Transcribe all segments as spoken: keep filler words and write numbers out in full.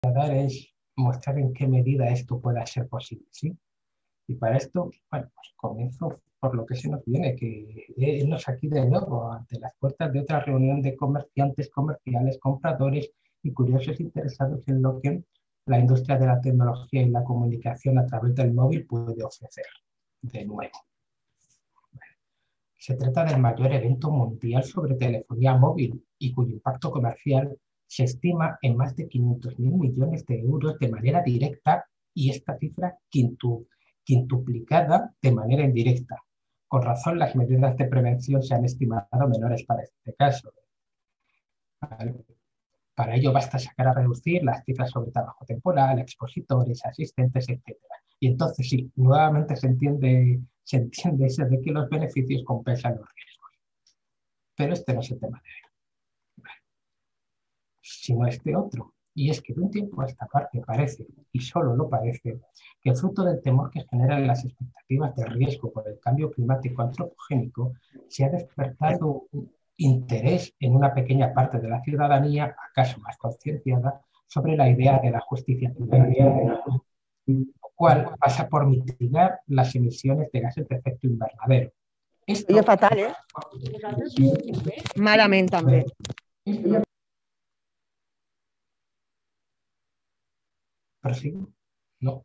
dar es mostrar en qué medida esto pueda ser posible, ¿sí? Y para esto, bueno, pues comienzo por lo que se nos viene, que irnos aquí de nuevo ante las puertas de otra reunión de comerciantes, comerciales, compradores y curiosos interesados en lo que la industria de la tecnología y la comunicación a través del móvil puede ofrecer de nuevo. Se trata del mayor evento mundial sobre telefonía móvil y cuyo impacto comercial se estima en más de quinientos mil millones de euros de manera directa y esta cifra quintu, quintuplicada de manera indirecta. Con razón, las medidas de prevención se han estimado menores para este caso. ¿Vale? Para ello basta sacar a reducir las cifras sobre trabajo temporal, expositores, asistentes, etcétera. Y entonces sí, nuevamente se entiende, se entiende eso de que los beneficios compensan los riesgos. Pero este no es el tema de hoy, sino este otro. Y es que de un tiempo a esta parte parece, y solo lo parece, que fruto del temor que generan las expectativas de riesgo por el cambio climático antropogénico, se ha despertado un interés en una pequeña parte de la ciudadanía, acaso más concienciada, sobre la idea de la justicia climática, lo cual pasa por mitigar las emisiones de gases de efecto invernadero. Esto és fatal, eh? Malament, també. ¿Prosigo? No.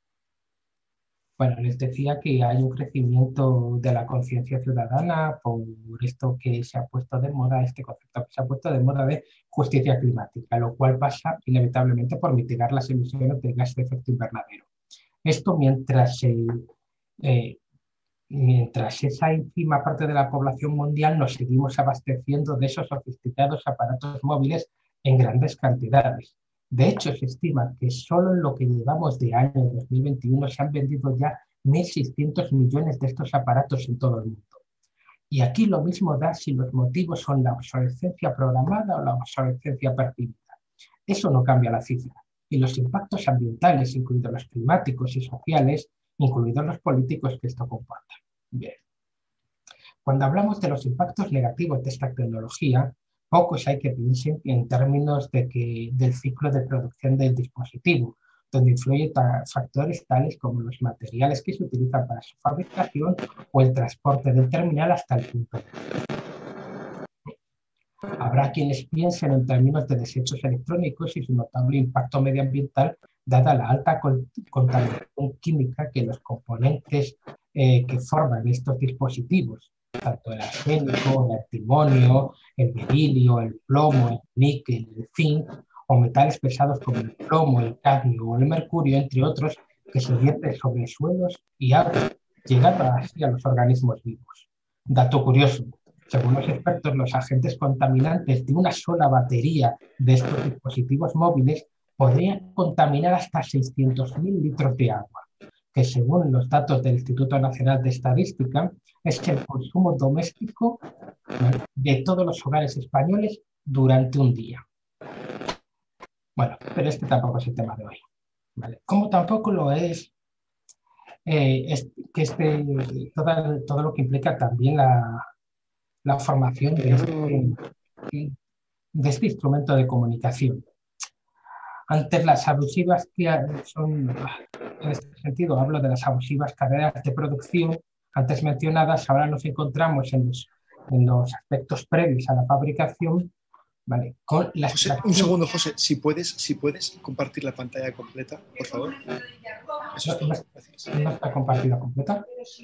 Bueno, les decía que hay un crecimiento de la conciencia ciudadana por esto que se ha puesto de moda, este concepto que se ha puesto de moda de justicia climática, lo cual pasa inevitablemente por mitigar las emisiones de gas de efecto invernadero. Esto mientras, eh, eh, mientras esa ínfima parte de la población mundial nos seguimos abasteciendo de esos sofisticados aparatos móviles en grandes cantidades. De hecho, se estima que solo en lo que llevamos de año dos mil veintiuno se han vendido ya mil seiscientos millones de estos aparatos en todo el mundo. Y aquí lo mismo da si los motivos son la obsolescencia programada o la obsolescencia percibida. Eso no cambia la cifra. Y los impactos ambientales, incluidos los climáticos y sociales, incluidos los políticos que esto comporta. Bien. Cuando hablamos de los impactos negativos de esta tecnología, pocos hay que piensen en términos de que, del ciclo de producción del dispositivo, donde influyen factores tales como los materiales que se utilizan para su fabricación o el transporte del terminal hasta el punto de venta. Habrá quienes piensen en términos de desechos electrónicos y su notable impacto medioambiental, dada la alta contaminación química que los componentes eh, que forman estos dispositivos, tanto el arsénico, el antimonio, el berilio, el plomo, el níquel, el zinc, o metales pesados como el plomo, el cadmio o el mercurio, entre otros, que se vierten sobre suelos y agua, llegando así a los organismos vivos. Dato curioso, según los expertos, los agentes contaminantes de una sola batería de estos dispositivos móviles podrían contaminar hasta seiscientos mil litros de agua, que según los datos del Instituto Nacional de Estadística, es el consumo doméstico de todos los hogares españoles durante un día. Bueno, pero este tampoco es el tema de hoy, ¿vale? Como tampoco lo es, eh, es que este, todo, todo lo que implica también la, la formación de este, de este instrumento de comunicación. Ante las abusivas que son, en este sentido, hablo de las abusivas cadenas de producción antes mencionadas, ahora nos encontramos en los, en los aspectos previos a la fabricación, ¿vale? Con la José, un segundo, José, si puedes, si puedes compartir la pantalla completa, por favor. Eso es todo. Gracias. ¿No está compartida completa?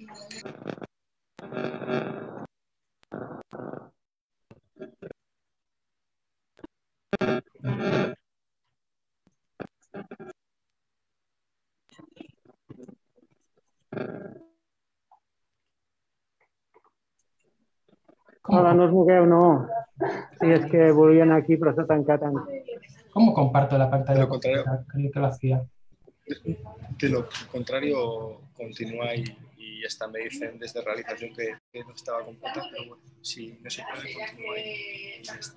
Hola, no us mogueu, no. Sí, és que volia anar aquí, però s'ha tancat. ¿Cómo comparto la pantalla? De lo contrario, Creí que lo hacía. De lo contrario, continúa y, y hasta me dicen desde realización que, que no estaba completa, pero bueno, si no se puede, continúa y ya está.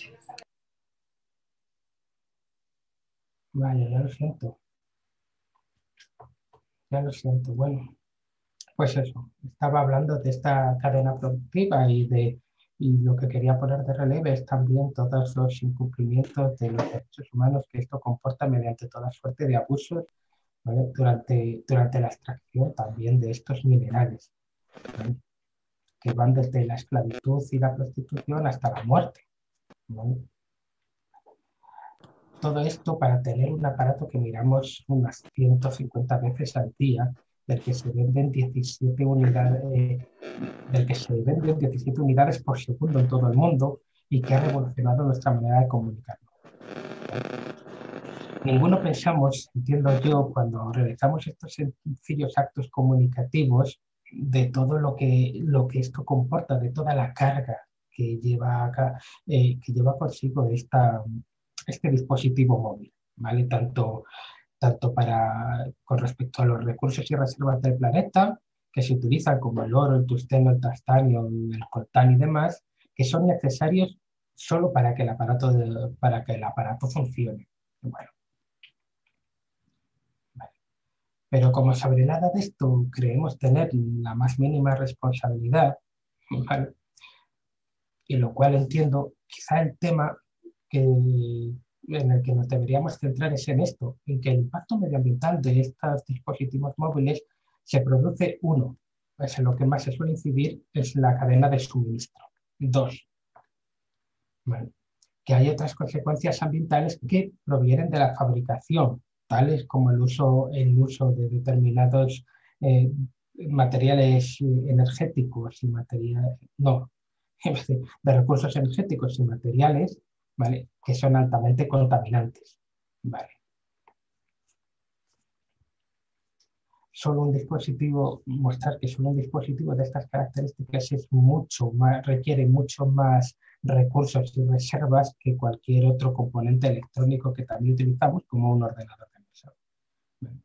Vaya, ya lo siento. Ya lo siento. Bueno, pues eso. Estaba hablando de esta cadena productiva y de Y lo que quería poner de relieve es también todos los incumplimientos de los derechos humanos que esto comporta mediante toda suerte de abusos, ¿vale? durante, durante la extracción también de estos minerales, ¿vale? Que van desde la esclavitud y la prostitución hasta la muerte, ¿vale? Todo esto para tener un aparato que miramos unas ciento cincuenta veces al día, del que se venden diecisiete unidades, eh, del que se venden diecisiete unidades por segundo en todo el mundo y que ha revolucionado nuestra manera de comunicarnos. Ninguno pensamos, entiendo yo, cuando realizamos estos sencillos actos comunicativos, de todo lo que, lo que esto comporta, de toda la carga que lleva, acá, eh, que lleva consigo esta, este dispositivo móvil, ¿vale? Tanto, tanto para, con respecto a los recursos y reservas del planeta, que se utilizan como el oro, el tungsteno, el titanio, el coltán y demás, que son necesarios solo para que el aparato, de, para que el aparato funcione. Bueno, vale. Pero como sobre nada de esto creemos tener la más mínima responsabilidad, ¿vale? Y lo cual entiendo, quizá el tema que, en el que nos deberíamos centrar es en esto, en que el impacto medioambiental de estos dispositivos móviles se produce, uno, es en lo que más se suele incidir, es la cadena de suministro. Dos, bueno, que hay otras consecuencias ambientales que provienen de la fabricación, tales como el uso, el uso de determinados eh, materiales energéticos y materiales, no, de recursos energéticos y materiales, ¿vale? Que son altamente contaminantes, ¿vale? Solo un dispositivo, mostrar que solo un dispositivo de estas características es mucho más, requiere mucho más recursos y reservas que cualquier otro componente electrónico que también utilizamos como un ordenador de mesa. ¿Vale?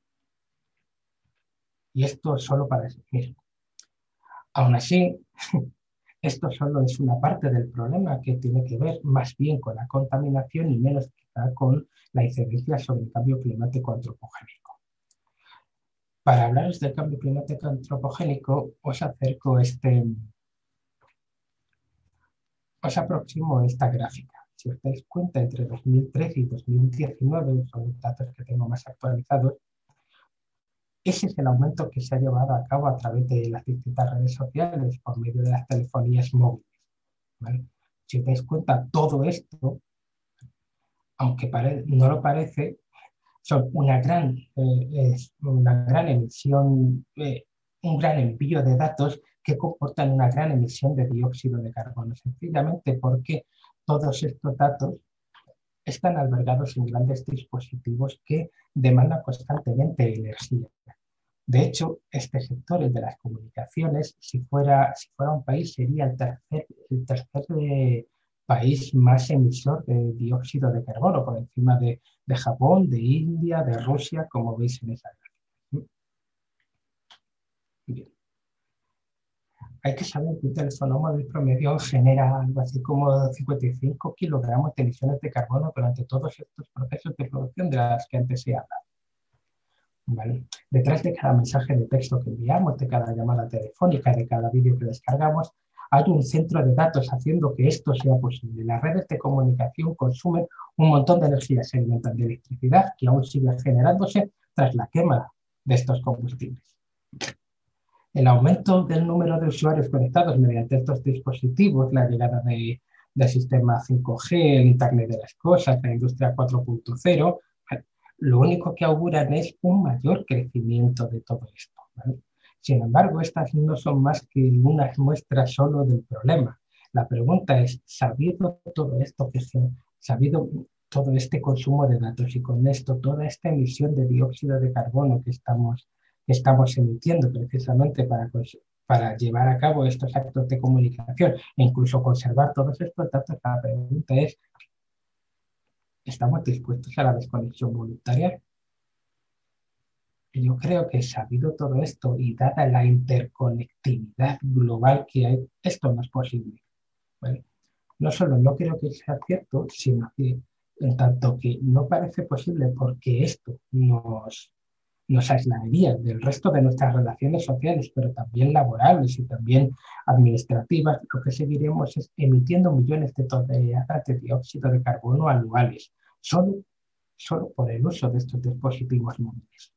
Y esto es solo para decir. Aún así, esto solo es una parte del problema que tiene que ver más bien con la contaminación y menos quizá con la incidencia sobre el cambio climático antropogénico. Para hablaros del cambio climático antropogénico, os acerco este, os aproximo esta gráfica. Si os dais cuenta, entre dos mil trece y dos mil diecinueve, son datos que tengo más actualizados, ese es el aumento que se ha llevado a cabo a través de las distintas redes sociales por medio de las telefonías móviles, ¿vale? Si os dais cuenta, todo esto, aunque pare, no lo parece, son una gran, eh, es una gran emisión, eh, un gran envío de datos que comportan una gran emisión de dióxido de carbono, sencillamente porque todos estos datos están albergados en grandes dispositivos que demandan constantemente energía. De hecho, este sector, el de las comunicaciones, si fuera, si fuera un país, sería el tercer, el tercer de, país más emisor de dióxido de carbono, por encima de, de Japón, de India, de Rusia, como veis en esa gráfica. Bien. Hay que saber que un teléfono móvil promedio genera algo así como cincuenta y cinco kilogramos de emisiones de carbono durante todos estos procesos de producción de las que antes se habla. ¿Vale? Detrás de cada mensaje de texto que enviamos, de cada llamada telefónica, de cada vídeo que descargamos, hay un centro de datos haciendo que esto sea posible. Las redes de comunicación consumen un montón de energía, se alimentan de electricidad que aún sigue generándose tras la quema de estos combustibles. El aumento del número de usuarios conectados mediante estos dispositivos, la llegada de, del sistema cinco G, el Internet de las Cosas, la industria cuatro punto cero, lo único que auguran es un mayor crecimiento de todo esto, ¿vale? Sin embargo, estas no son más que unas muestras solo del problema. La pregunta es, sabiendo todo esto, que se, sabido todo este consumo de datos y con esto toda esta emisión de dióxido de carbono que estamos, que estamos emitiendo precisamente para, para llevar a cabo estos actos de comunicación e incluso conservar todos estos datos, la pregunta es, ¿estamos dispuestos a la desconexión voluntaria? Yo creo que sabido todo esto y dada la interconectividad global que hay, esto no es posible, ¿vale? No solo no creo que sea cierto, sino que en tanto que no parece posible porque esto nos, nos aislaría del resto de nuestras relaciones sociales, pero también laborables y también administrativas, lo que seguiremos es emitiendo millones de toneladas de dióxido de carbono anuales, solo, solo por el uso de estos dispositivos móviles.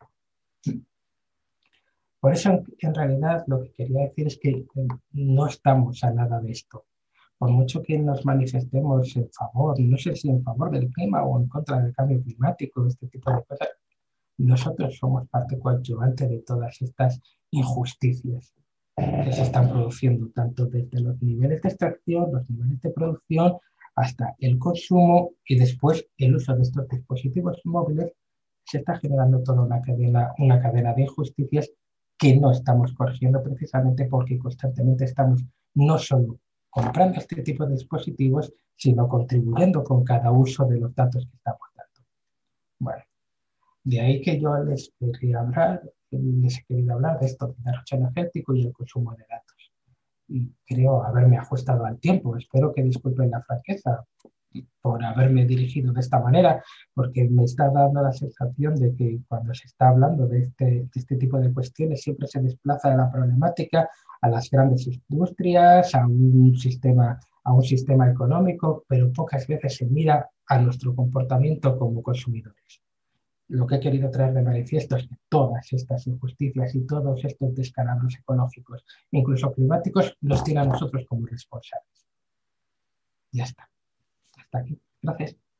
Por eso, en, en realidad, lo que quería decir es que eh, no estamos a nada de esto. Por mucho que nos manifestemos en favor, no sé si en favor del clima o en contra del cambio climático, este tipo de cosas, nosotros somos parte coadyuvante de todas estas injusticias que se están produciendo, tanto desde los niveles de extracción, los niveles de producción, hasta el consumo y después el uso de estos dispositivos móviles. Se está generando toda una cadena, una cadena de injusticias que no estamos corrigiendo precisamente porque constantemente estamos no solo comprando este tipo de dispositivos, sino contribuyendo con cada uso de los datos que estamos dando. Bueno, de ahí que yo les quería hablar, les he querido hablar de esto del derroche energético y el consumo de datos. Y creo haberme ajustado al tiempo. Espero que disculpen la franqueza por haberme dirigido de esta manera, porque me está dando la sensación de que cuando se está hablando de este, de este tipo de cuestiones siempre se desplaza de la problemática a las grandes industrias, a un sistema, a un sistema económico, pero pocas veces se mira a nuestro comportamiento como consumidores. Lo que he querido traer de manifiesto es que todas estas injusticias y todos estos descalabros ecológicos, incluso climáticos, nos tienen a nosotros como responsables. Ya está. Hasta aquí. Gracias.